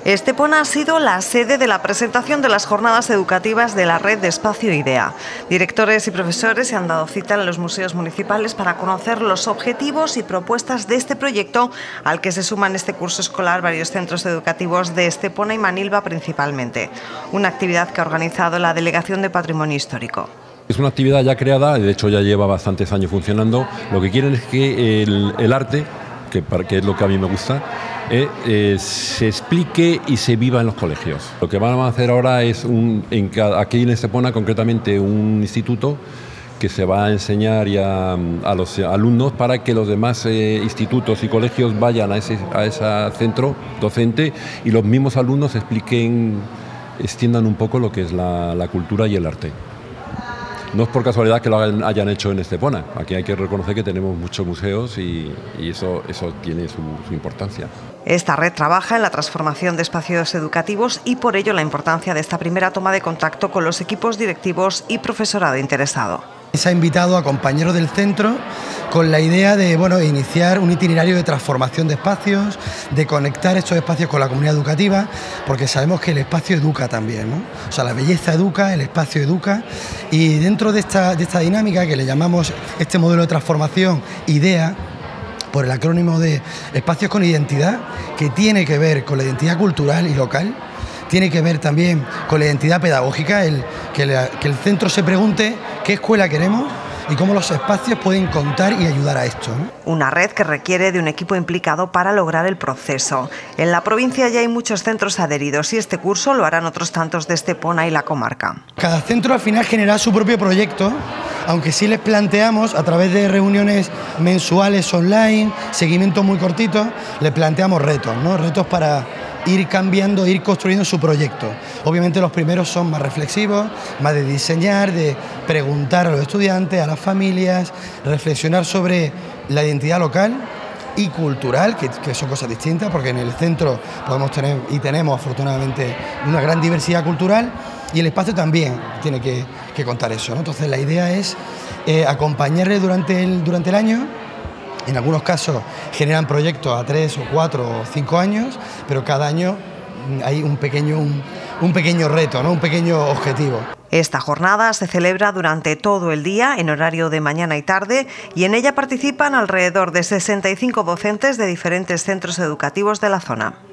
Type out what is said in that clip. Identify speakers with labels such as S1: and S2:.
S1: Estepona ha sido la sede de la presentación de las jornadas educativas de la red de Espacio IDEA. Directores y profesores se han dado cita en los museos municipales para conocer los objetivos y propuestas de este proyecto, al que se suman este curso escolar varios centros educativos de Estepona y Manilva principalmente. Una actividad que ha organizado la Delegación de Patrimonio Histórico.
S2: Es una actividad ya creada, de hecho ya lleva bastantes años funcionando. Lo que quieren es que el arte, que es lo que a mí me gusta, se explique y se viva en los colegios. Lo que van a hacer ahora es, aquí en Estepona concretamente, un instituto que se va a enseñar a los alumnos para que los demás institutos y colegios vayan a ese centro docente y los mismos alumnos extiendan un poco lo que es la cultura y el arte. No es por casualidad que lo hayan hecho en Estepona. Aquí hay que reconocer que tenemos muchos museos y eso tiene su importancia.
S1: Esta red trabaja en la transformación de espacios educativos y por ello la importancia de esta primera toma de contacto con los equipos directivos y profesorado interesado.
S3: Se ha invitado a compañeros del centro con la idea de iniciar un itinerario de transformación de espacios, de conectar estos espacios con la comunidad educativa, porque sabemos que el espacio educa también, ¿no? O sea, la belleza educa, el espacio educa, y dentro de esta dinámica que le llamamos este modelo de transformación IDEA, por el acrónimo de Espacios con Identidad, que tiene que ver con la identidad cultural y local, tiene que ver también con la identidad pedagógica, que el centro se pregunte qué escuela queremos y cómo los espacios pueden contar y ayudar a esto, ¿no?
S1: Una red que requiere de un equipo implicado para lograr el proceso. En la provincia ya hay muchos centros adheridos y este curso lo harán otros tantos de Estepona y la comarca.
S3: Cada centro al final genera su propio proyecto, aunque sí les planteamos a través de reuniones mensuales online, seguimientos muy cortitos, les planteamos retos, ¿no? Retos para ir cambiando, ir construyendo su proyecto. Obviamente los primeros son más reflexivos, más de diseñar, de preguntar a los estudiantes, a las familias, reflexionar sobre la identidad local y cultural, que son cosas distintas, porque en el centro podemos tener y tenemos afortunadamente una gran diversidad cultural y el espacio también tiene que contar eso, ¿no? Entonces la idea es acompañarles durante el año. En algunos casos generan proyectos a 3 o 4 o 5 años, pero cada año hay un pequeño reto, ¿no? Un pequeño objetivo.
S1: Esta jornada se celebra durante todo el día, en horario de mañana y tarde, y en ella participan alrededor de 65 docentes de diferentes centros educativos de la zona.